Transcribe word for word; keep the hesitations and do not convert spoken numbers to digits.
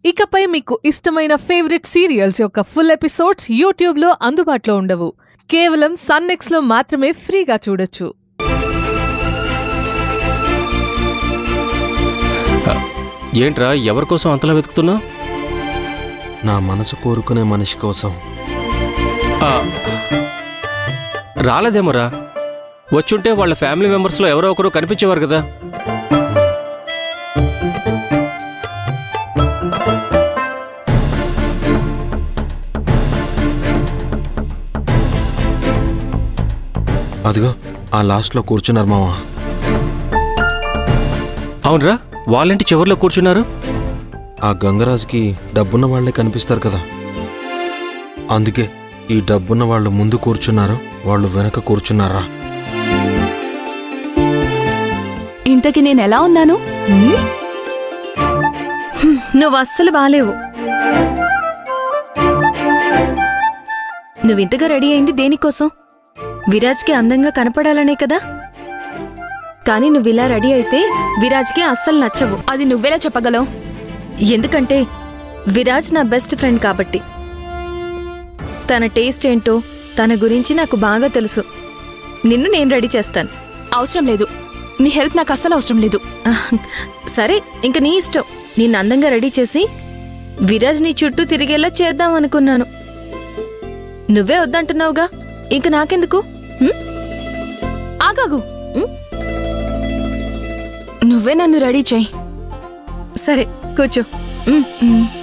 ఇకపై మీకు ఇష్టమైన ఫేవరెట్ సీరియల్స్ యొక్క ఫుల్ ఎపిసోడ్స్ యూట్యూబ్లో అందుబాటులో ఉండవు. కేవలం సన్ నెక్స్ట్లో మాత్రమే ఫ్రీగా చూడొచ్చు. ఏంట్రా ఎవరి కోసం అంతలా వెతుకుతున్నా? నా మనసు కోరుకునే మనిషి కోసం. రాలేదేమోరా, వచ్చుంటే వాళ్ళ ఫ్యామిలీ మెంబర్స్లో ఎవరో ఒకరు కనిపించేవారు కదా. అదిగో ఆ లాస్ట్లో కూర్చున్నారు మావా. అవునరా, వాళ్ళంటి చివరిలో కూర్చున్నారు. ఆ గంగరాజుకి డబ్బున్న వాళ్లే కనిపిస్తారు కదా, అందుకే ఈ డబ్బున్న వాళ్ళు ముందు కూర్చున్నారు, వాళ్ళు వెనక కూర్చున్నారా. ఇంతకి నేను ఎలా ఉన్నాను? నువ్వు అస్సలు బాలేవు. నువ్వింతగా రెడీ అయింది దేనికోసం? విరాజ్కి అందంగా కనపడాలనే కదా. కానీ నువ్విలా రెడీ అయితే విరాజ్కి అస్సలు నచ్చవు. అది నువ్వెలా చెప్పగలవు? ఎందుకంటే విరాజ్ నా బెస్ట్ ఫ్రెండ్ కాబట్టి. తన టేస్ట్ ఏంటో తన గురించి నాకు బాగా తెలుసు. నిన్ను నేను రెడీ చేస్తాను. అవసరం లేదు, నీ హెల్ప్ నాకు అస్సలు అవసరం లేదు. సరే, ఇంక నీ ఇష్టం. నిన్ను అందంగా రెడీ చేసి విరాజ్ నీ చుట్టూ తిరిగేలా చేద్దాం అనుకున్నాను. నువ్వే వద్దంటున్నావుగా, ఇంక నాకెందుకు? ఆగాగు, నువ్వే నన్ను రెడీ చేయి. సరే కూర్చో.